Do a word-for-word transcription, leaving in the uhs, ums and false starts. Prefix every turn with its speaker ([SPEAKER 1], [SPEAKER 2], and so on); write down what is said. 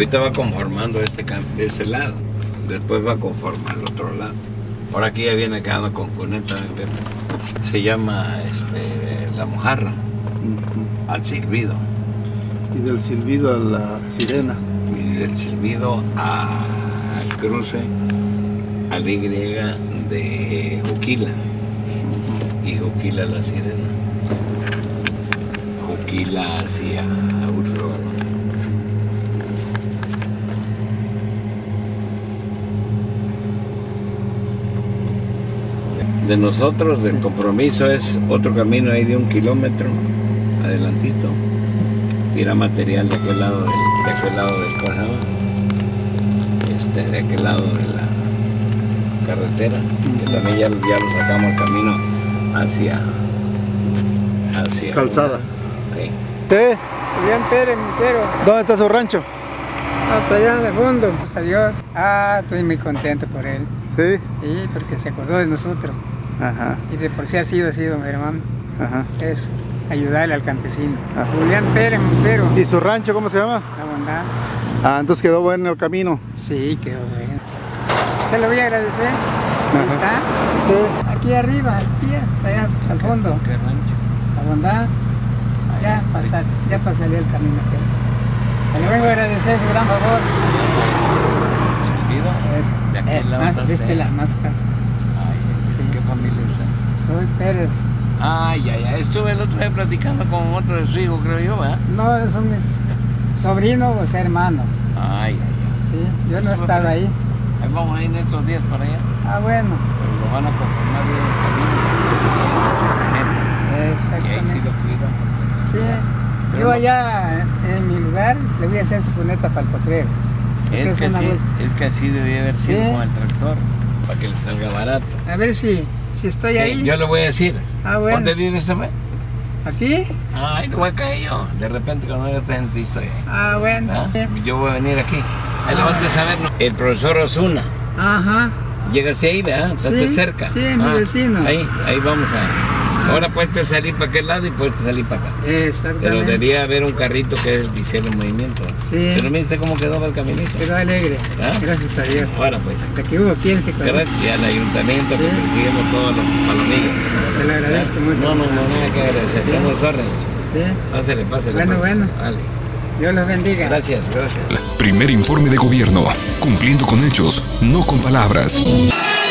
[SPEAKER 1] Ahorita va conformando este, de este lado, después va a conformar el otro lado. Ahora aquí ya viene quedando con cuneta, se llama este, la mojarra, uh-huh. Al silbido.
[SPEAKER 2] Y del silbido a la sirena.
[SPEAKER 1] Y del silbido al cruce, al Y de Juquila. Y Juquila la sirena. Juquila hacia Urroa. De nosotros, del compromiso, es otro camino ahí de un kilómetro, adelantito. Tira material de aquel lado del, de aquel lado del corredor, este, de aquel lado de la carretera, que también ya, ya lo sacamos al camino hacia, hacia
[SPEAKER 2] Calzada.
[SPEAKER 1] Ahí.
[SPEAKER 2] ¿Usted?
[SPEAKER 3] Julián Pérez Montero.
[SPEAKER 2] ¿Dónde está su rancho?
[SPEAKER 3] Hasta allá de fondo, pues adiós. Ah, estoy muy contento por él.
[SPEAKER 2] Sí.
[SPEAKER 3] Sí, porque se acordó de nosotros.
[SPEAKER 2] Ajá.
[SPEAKER 3] Y de por sí ha sido, ha sido mi hermano.
[SPEAKER 2] Ajá.
[SPEAKER 3] Es ayudarle al campesino.
[SPEAKER 2] Ajá.
[SPEAKER 3] Julián Pérez Montero.
[SPEAKER 2] ¿Y su rancho cómo se llama?
[SPEAKER 3] La bondad.
[SPEAKER 2] Ah, entonces quedó bueno el camino.
[SPEAKER 3] Sí, quedó bueno. Se lo voy a agradecer. Ahí
[SPEAKER 2] Ajá.
[SPEAKER 3] está. Sí. Aquí arriba, aquí, allá al fondo.
[SPEAKER 1] ¿Qué rancho?
[SPEAKER 3] La bondad. Ya, pasar, ya pasaría el camino. Se le vengo a agradecer su gran favor.
[SPEAKER 1] ¿Silbido?
[SPEAKER 3] Es,
[SPEAKER 1] de aquel lado.
[SPEAKER 3] más, de este lado, más acá.
[SPEAKER 1] Ay,
[SPEAKER 3] Sí.
[SPEAKER 1] ¿qué familia es?
[SPEAKER 3] Soy Pérez.
[SPEAKER 1] Ay, ay, ay, estuve el otro día platicando con otro de su hijo, creo yo, ¿verdad?
[SPEAKER 3] No, son mis sobrinos o sea, hermanos.
[SPEAKER 1] Ay, ay, ay.
[SPEAKER 3] Sí, yo no estaba ahí.
[SPEAKER 1] Ahí vamos a ir en estos días para allá.
[SPEAKER 3] Ah, bueno.
[SPEAKER 1] Pero lo van a conformar bien el camino. Y ahí sí
[SPEAKER 3] Exactamente.
[SPEAKER 1] lo cuidan.
[SPEAKER 3] Sí,
[SPEAKER 1] Pero
[SPEAKER 3] yo
[SPEAKER 1] no-
[SPEAKER 3] allá en mi lugar le voy a hacer su cuneta para el potrero.
[SPEAKER 1] Es que,
[SPEAKER 3] una
[SPEAKER 1] sí,
[SPEAKER 3] vez-
[SPEAKER 1] es que así debía haber sido
[SPEAKER 3] Sí.
[SPEAKER 1] con el tractor, para que le salga barato.
[SPEAKER 3] A ver si, si estoy
[SPEAKER 1] Sí,
[SPEAKER 3] ahí.
[SPEAKER 1] yo le voy a decir.
[SPEAKER 3] Ah, bueno.
[SPEAKER 1] ¿Dónde vive este hombre?
[SPEAKER 3] ¿Aquí?
[SPEAKER 1] Ay, no voy a caer yo. De repente cuando haya esta gente estoy ahí.
[SPEAKER 3] Ah, bueno.
[SPEAKER 1] ¿Ah? Yo voy a venir aquí. Ahí lo vas a saber, ¿no? El profesor Osuna.
[SPEAKER 3] Ajá.
[SPEAKER 1] Llegas ahí, ¿verdad? Estás
[SPEAKER 3] Sí,
[SPEAKER 1] cerca.
[SPEAKER 3] sí, mi vecino.
[SPEAKER 1] Ahí, ahí vamos a... Ahora puedes salir para aquel lado y puedes salir para acá.
[SPEAKER 3] Exactamente.
[SPEAKER 1] Pero debía haber un carrito que es visible en movimiento.
[SPEAKER 3] Sí.
[SPEAKER 1] Pero mira cómo quedó el caminito.
[SPEAKER 3] Quedó alegre.
[SPEAKER 1] ¿Ah?
[SPEAKER 3] Gracias a Dios.
[SPEAKER 1] Ahora pues.
[SPEAKER 3] Hasta que hubo quien se quedó.
[SPEAKER 1] Gracias. Y al ayuntamiento que
[SPEAKER 3] Sí.
[SPEAKER 1] perseguimos todos los palomillos.
[SPEAKER 3] Te lo agradezco mucho.
[SPEAKER 1] No, no, no, nada que agradecer.
[SPEAKER 3] Sí.
[SPEAKER 1] Tenemos órdenes.
[SPEAKER 3] Sí.
[SPEAKER 1] Pásale, pásale.
[SPEAKER 3] Bueno,
[SPEAKER 1] pásale.
[SPEAKER 3] bueno.
[SPEAKER 1] Vale.
[SPEAKER 3] Dios los bendiga.
[SPEAKER 1] Gracias, gracias.
[SPEAKER 4] Primer informe de gobierno, cumpliendo con hechos, no con palabras.